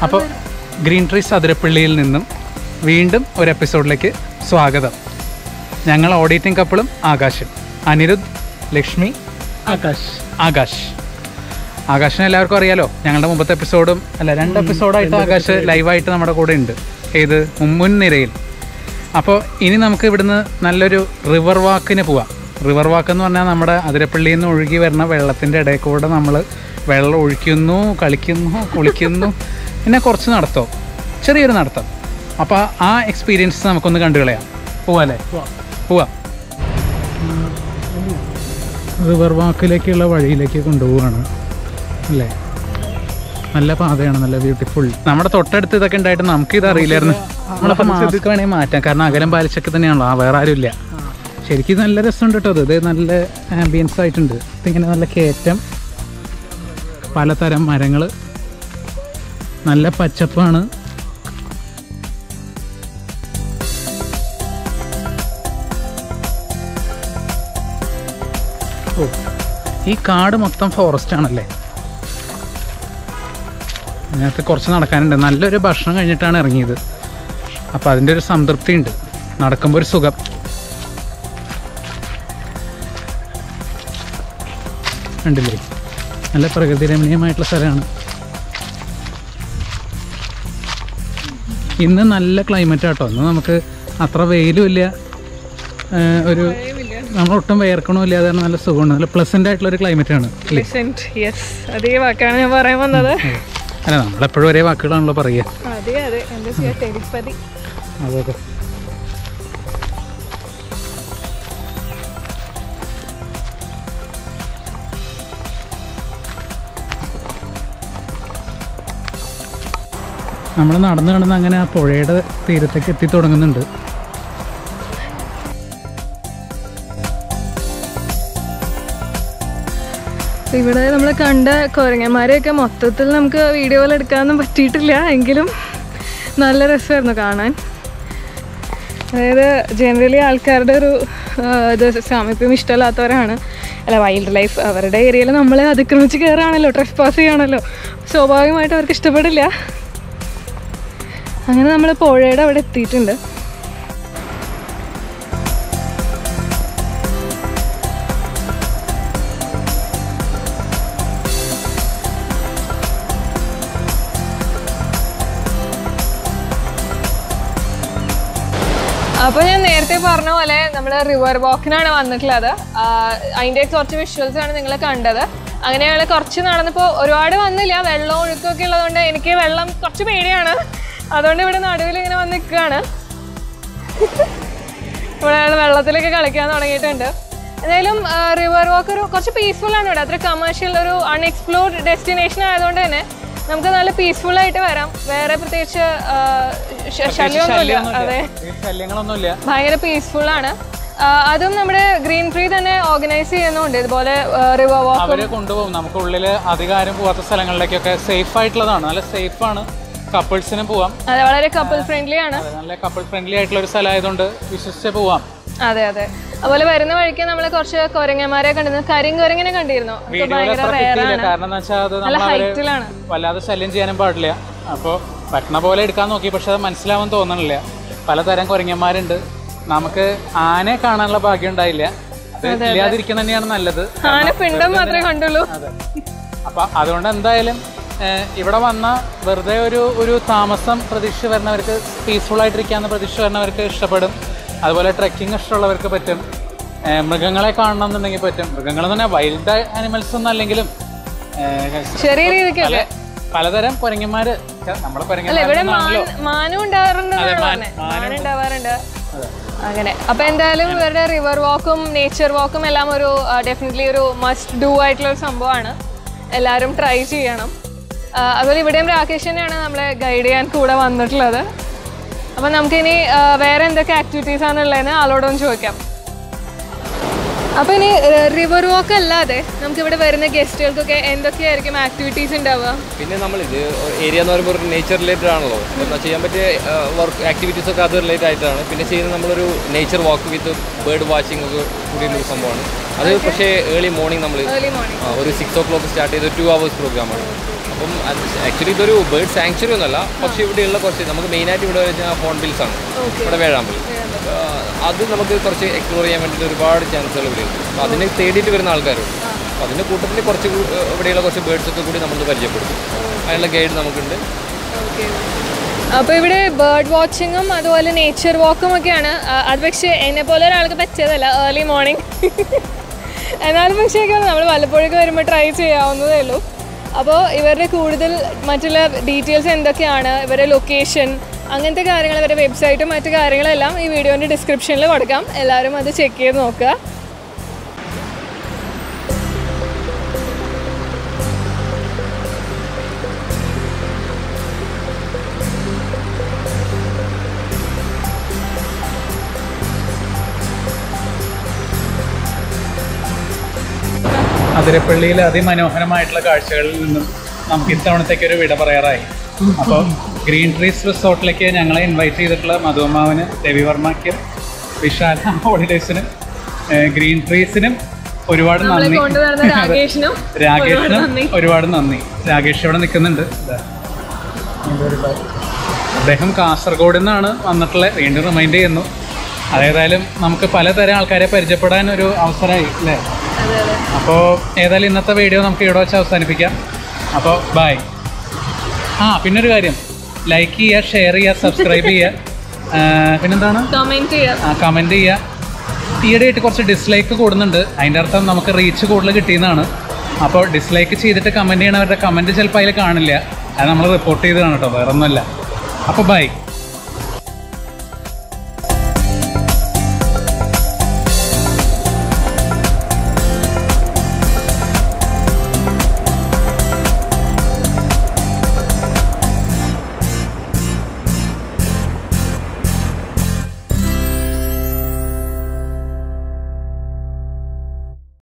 അപ്പോൾ green trees അതിരപ്പള്ളിയിൽ നിന്നും വീണ്ടും ഒരു എപ്പിസോഡിലേക്ക് സ്വാഗതം. ഞങ്ങൾ ഓഡിറ്റിംഗ് കപ്പിളും ആകാശും, അനിരുദ്ധ്, ലക്ഷ്മി, ആകാശിനെ എല്ലാവർക്കും അറിയാലോ. ഞങ്ങളുടെ മുമ്പത്തെ എപ്പിസോഡും അല്ല 2 എപ്പിസോഡായിട്ട് ആകാശ് ലൈവായിട്ട് നമ്മുടെ കൂടെ ഉണ്ട്. ഏത് മുൻനിരയിൽ. അപ്പോൾ ഇനി നമുക്ക് ഇവിടുന്ന് നല്ലൊരു റിവർ വാക്കിന് പോവാം. റിവർ വാക്ക് എന്ന് പറഞ്ഞാൽ നമ്മുടെ അതിരപ്പള്ളിയിൽ നിന്ന് ഒഴുകി വരുന്ന വെള്ളത്തിൻ്റെ ഇടയിൽ കൂടെ നമ്മൾ വെള്ളം ഒഴിക്കുന്നു, കളിക്കുന്നു, കുളിക്കുന്നു, പിന്നെ കുറച്ച് നടത്തം, ചെറിയൊരു നടത്തം. അപ്പോൾ ആ എക്സ്പീരിയൻസ് നമുക്കൊന്ന് കണ്ടുകളയാം. പോവാല്ലേ? പോവാം. റിവർ വാക്കിലേക്കുള്ള വഴിയിലേക്ക് കൊണ്ടുപോവുകയാണ് അല്ലേ. നല്ല പാതയാണ്, നല്ല ബ്യൂട്ടിഫുൾ. നമ്മുടെ തൊട്ടടുത്ത് ഇതൊക്കെ ഉണ്ടായിട്ട് നമുക്കിത് അറിയില്ലായിരുന്നു. നമ്മളപ്പോൾ മാസ്ക് വേണമെങ്കിൽ മാറ്റാം, കാരണം അകലം പാലിച്ചൊക്കെ തന്നെയാണല്ലോ. വേറെ ആരുമില്ല. ശരിക്കും നല്ല രസമുണ്ട് കേട്ടോ. ഇത് നല്ല ആംബിയൻസ് ആയിട്ടുണ്ട്. ഇതിങ്ങനെ നല്ല കയറ്റം, പലതരം മരങ്ങൾ, നല്ല പച്ചപ്പാണ്. ഓ, ഈ കാട് മൊത്തം ഫോറസ്റ്റ് ആണല്ലേ. അതിനകത്ത് കുറച്ച് നടക്കാനുണ്ട്. നല്ലൊരു ഭക്ഷണം കഴിഞ്ഞിട്ടാണ് ഇറങ്ങിയത്. അപ്പോൾ അതിൻ്റെ ഒരു സംതൃപ്തി ഉണ്ട്. നടക്കുമ്പോൾ ഒരു സുഖം. കണ്ടില്ലേ, നല്ല പ്രകൃതി രമണീയമായിട്ടുള്ള സ്ഥലമാണ്. ഇന്ന് നല്ല ക്ലൈമറ്റ് ആട്ടോ. ഇന്ന് നമുക്ക് അത്ര വെയിലും ഇല്ല, ഒരു നമ്മളൊട്ടും വേർക്കണമില്ല. അതാണ് നല്ല സുഖമാണ്. നല്ല പ്ലസന്റ് ആയിട്ടുള്ള ഒരു ക്ലൈമറ്റ് ആണ്. അതേ വാക്കാണ് ഞാൻ പറയാൻ വന്നത്. അല്ല, നമ്മളെപ്പോഴും ഒരേ വാക്കുകളാണല്ലോ പറയുക. അതെ അതെ, എന്താ ചെയ്യാ, ടെലിപ്പതി. അതെ. നമ്മൾ നടന്ന് നടന്ന് അങ്ങനെ ആ പുഴയുടെ തീരത്തേക്ക് എത്തി തുടങ്ങുന്നുണ്ട്. ഇവിടെ നമ്മൾ കണ്ട കുരങ്ങന്മാരെയൊക്കെ മൊത്തത്തിൽ നമുക്ക് വീഡിയോയിൽ എടുക്കാനൊന്നും പറ്റിയിട്ടില്ല. എങ്കിലും നല്ല രസമായിരുന്നു കാണാൻ. അതായത് ജനറലി ആൾക്കാരുടെ ഒരു ഇത് സാമീപ്യം ഇഷ്ടമില്ലാത്തവരാണ്, അല്ല വൈൽഡ് ലൈഫ്. അവരുടെ ഏരിയയിൽ നമ്മൾ അതിക്രമിച്ച് കയറുകയാണല്ലോ, ട്രെസ് പാസ് ചെയ്യുകയാണല്ലോ. സ്വാഭാവികമായിട്ട് അവർക്ക് ഇഷ്ടപ്പെടില്ല. അങ്ങനെ നമ്മൾ പുഴയുടെ അവിടെ എത്തിയിട്ടുണ്ട്. അപ്പോൾ ഞാൻ നേരത്തെ പറഞ്ഞ പോലെ നമ്മൾ റിവർ വാക്കിനാണ് വന്നിട്ടുള്ളത്. അതിൻ്റെ കുറച്ച് വിഷ്വൽസ് ആണ് നിങ്ങൾ കണ്ടത്. അങ്ങനെ ഞങ്ങൾ കുറച്ച് നടന്നപ്പോൾ ഒരുപാട് വന്നില്ല. വെള്ളം ഒഴുക്കൊക്കെ ഉള്ളതുകൊണ്ട് എനിക്ക് വെള്ളം കുറച്ച് പേടിയാണ്. അതുകൊണ്ട് ഇവിടെ നടുവിൽ ഇങ്ങനെ വന്ന് നിൽക്കുകയാണ്. ഇവിടെ വെള്ളത്തിലൊക്കെ കളിക്കാൻ തുടങ്ങിയിട്ടുണ്ട്. എന്തായാലും റിവർ വാക്ക് കുറച്ച് പീസ്ഫുൾ ആണ് ഇവിടെ. അത്ര കമേഴ്ഷ്യൽ ഒരു അൺഎക്സ്പ്ലോർഡ് ഡെസ്റ്റിനേഷൻ ആയതുകൊണ്ട് തന്നെ നമുക്ക് നല്ല പീസ്ഫുൾ ആയിട്ട് വരാം. വേറെ പ്രത്യേകിച്ച് ശല്യമൊന്നുമില്ല. അതെ, ഭയങ്കര പീസ്ഫുൾ ആണ്. അതും നമ്മുടെ ഗ്രീൻ ട്രീ തന്നെ ഓർഗനൈസ് ചെയ്യുന്നുണ്ട് ഇതുപോലെ റിവർ വാക്ക്. അവരെ കൊണ്ടുപോകും. നമുക്ക് ഉള്ളിൽ അധികാരം പോകാത്ത സ്ഥലങ്ങളിലേക്കൊക്കെ സേഫ് ആയിട്ടുള്ളതാണ്. നല്ല സേഫ് ആണ്. കപ്പിൾസിനും പോവാം. അതെ, വളരെ കപ്പിൾ ഫ്രണ്ട്ലി ആണ്. നല്ല കപ്പിൾ ഫ്രണ്ട്ലി ആയിട്ടുള്ള ഒരു സ്ഥലമായതുകൊണ്ട് വിശ്വസിച്ച് പോവാം. അതെ അതെ. അതുപോലെ വരുന്ന വഴിക്ക് നമ്മൾ കുറച്ച് കുരങ്ങന്മാരെ കണ്ടിരുന്നു. കരിങ്കുരങ്ങനെ കണ്ടിരുന്നു. കാരണം വല്ലാതെ ശല്യം ചെയ്യാനും പാടില്ല. അപ്പോൾ പറ്റണ പോലെ എടുക്കാൻ നോക്കി, പക്ഷെ അത് മനസ്സിലാവാൻ തോന്നണില്ല. പലതരം കുരങ്ങന്മാരുണ്ട്. നമുക്ക് ആനയെ കാണാനുള്ള ഭാഗ്യം ഉണ്ടായില്ല. ഇല്ലാതിരിക്കുന്ന തന്നെയാണ് നല്ലത്. ആന പിണ്ടം മാത്രമേ കണ്ടുള്ളൂ. അപ്പൊ അതുകൊണ്ട് എന്തായാലും ഇവിടെ വന്ന വെറുതെ ഒരു താമസം പ്രതീക്ഷ വരുന്നവർക്ക്, പീസ്ഫുൾ ആയിട്ടിരിക്കാന്ന് പ്രതീക്ഷ വരുന്നവർക്ക് ഇഷ്ടപ്പെടും. അതുപോലെ ട്രെക്കിംഗ് ഇഷ്ടമുള്ളവർക്ക് പറ്റും. മൃഗങ്ങളെ കാണണം എന്നുണ്ടെങ്കിൽ പറ്റും. മൃഗങ്ങളെന്ന് പറഞ്ഞാൽ വൈൽഡ് ആനിമൽസ് ഒന്നും അല്ലെങ്കിലും ചെറിയ രീതിക്ക് പലതരം കുരങ്ങന്മാര്. മാനും ഉണ്ടാവാറുണ്ട്. അങ്ങനെ. അപ്പൊ എന്തായാലും ഇവരുടെ റിവർ വാക്കും നേച്ചർ വാക്കും എല്ലാം ഒരു ഡെഫിനറ്റ്ലി ഒരു മസ്റ്റ് ഡു ആയിട്ടുള്ള ഒരു സംഭവമാണ്. എല്ലാവരും ട്രൈ ചെയ്യണം. അതുപോലെ ഇവിടെയും രാകേഷ് തന്നെയാണ് നമ്മളെ ഗൈഡ് ചെയ്യാൻ കൂടെ വന്നിട്ടുള്ളത്. അപ്പം നമുക്കിനി വേറെ എന്തൊക്കെ ആക്ടിവിറ്റീസ് ആണുള്ളതെന്ന് ആളോടൊന്ന് ചോദിക്കാം. അപ്പോൾ ഇനി റിവർ വാക്ക് അല്ലാതെ നമുക്കിവിടെ വരുന്ന ഗസ്റ്റുകൾക്കൊക്കെ എന്തൊക്കെയായിരിക്കും ആക്ടിവിറ്റീസ് ഉണ്ടാവുക? പിന്നെ നമ്മളിത് ഏരിയ എന്ന് പറയുമ്പോൾ ഒരു നേച്ചർ റിലേറ്റഡ് ആണല്ലോ. എന്നാൽ ചെയ്യാൻ പറ്റിയ വർക്ക് ആക്ടിവിറ്റീസൊക്കെ അത് റിലേറ്റഡ് ആയിട്ടാണ്. പിന്നെ ചെയ്യുന്നത് നമ്മളൊരു nature walk with bird watching ഒക്കെ കൂടിയുള്ളൊരു സംഭവമാണ് അത്. പക്ഷേ ഏർലി മോർണിംഗ് നമ്മൾ ഒരു 6 o'clock സ്റ്റാർട്ട് ചെയ്ത് 2 hours പ്രോഗ്രാമാണ്. അപ്പം ആക്ച്വലി ഇതൊരു ബേർഡ് സാങ്ച്വറി ഒന്നുമല്ല, പക്ഷേ ഇവിടെയുള്ള കുറച്ച് നമുക്ക് മെയിനായിട്ട് ഇവിടെ വെച്ചാൽ ഹോൺബിൽസ് ആണ്, ഇവിടെ വേഴാമ്പൽ. അത് നമുക്ക് കുറച്ച് എക്സ്പ്ലോർ ചെയ്യാൻ വേണ്ടിയിട്ട് ഒരുപാട് ചാൻസുകൾ ഇവിടെയുണ്ട്. അപ്പോൾ അതിനെ തേടിയിട്ട് വരുന്ന ആൾക്കാരുണ്ട്. അപ്പോൾ അതിൻ്റെ കൂട്ടത്തിൽ കുറച്ച് ഇവിടെയുള്ള കുറച്ച് ബേർഡ്സൊക്കെ കൂടി നമ്മൾ പരിചയപ്പെടുത്തും. അതിനുള്ള ഗൈഡ് നമുക്കുണ്ട്. അപ്പോൾ ഇവിടെ ബേർഡ് വാച്ചിങ്ങും അതുപോലെ നേച്ചർ വാക്കും ഒക്കെയാണ്. അത് പക്ഷേ എന്നെ പോലെ ഒരാൾക്ക് പറ്റിയതല്ല, ഏർലി മോർണിംഗ്. എന്നാലും പക്ഷേ നമ്മൾ വല്ലപ്പോഴൊക്കെ വരുമ്പോൾ ട്രൈ ചെയ്യാവുന്നതേ ഉള്ളൂ. അപ്പോൾ ഇവരുടെ കൂടുതൽ മറ്റുള്ള ഡീറ്റെയിൽസ് എന്തൊക്കെയാണ്, ഇവരുടെ ലൊക്കേഷൻ, അങ്ങനത്തെ കാര്യങ്ങൾ, ഇവരുടെ വെബ്സൈറ്റും മറ്റു കാര്യങ്ങളെല്ലാം ഈ വീഡിയോൻ്റെ ഡിസ്ക്രിപ്ഷനിൽ കൊടുക്കാം. എല്ലാവരും അത് ചെക്ക് ചെയ്ത് നോക്കുക. അതിരപ്പള്ളിയിലെ അതിമനോഹരമായിട്ടുള്ള കാഴ്ചകളിൽ നിന്നും നമുക്ക് ഇത്തവണത്തേക്ക് ഒരു വിട പറയാറായി. അപ്പോൾ ഗ്രീൻ ട്രീസ് റിസോർട്ടിലേക്ക് ഞങ്ങളെ ഇൻവൈറ്റ് ചെയ്തിട്ടുള്ള മധുമാവന്, രവിവർമ്മയ്ക്കും, വിശാല ഹോളിഡേയ്സിനും, ഗ്രീൻ ട്രീസിനും ഒരുപാട് നന്ദി. രാകേഷിനും ഒരുപാട് നന്ദി. രാകേഷ് ഇവിടെ നിൽക്കുന്നുണ്ട്. അദ്ദേഹം കാസർഗോഡ് നിന്നാണ് വന്നിട്ടുള്ളത്. വീണ്ടും റിമൈൻഡ് ചെയ്യുന്നു. അതേതായാലും നമുക്ക് പലതരം ആൾക്കാരെ പരിചയപ്പെടാൻ ഒരു അവസരമായി അല്ലേ? അപ്പോൾ ഏതായാലും ഇന്നത്തെ വീഡിയോ നമുക്ക് ഇവിടെ വെച്ച് അവസാനിപ്പിക്കാം. അപ്പോൾ ബൈ. പിന്നൊരു കാര്യം, ലൈക്ക് ചെയ്യുക, ഷെയർ ചെയ്യുക, സബ്സ്ക്രൈബ് ചെയ്യുക, പിന്നെന്താണ് കമൻറ്റ് ചെയ്യുക. ഈയിടെയായിട്ട് കുറച്ച് ഡിസ്ലൈക്ക് കൂടുന്നുണ്ട്. അതിൻ്റെ അർത്ഥം നമുക്ക് റീച്ച് കൂടുതൽ കിട്ടിയെന്നാണ്. അപ്പോൾ ഡിസ്ലൈക്ക് ചെയ്തിട്ട് കമൻറ്റ് ചെയ്യണവരുടെ കമൻറ്റ് ചിലപ്പോൾ അതിൽ കാണില്ല. അത് നമ്മൾ റിപ്പോർട്ട് ചെയ്തതാണ് കേട്ടോ, വേറെ ഒന്നുമല്ല. അപ്പോൾ ബൈ.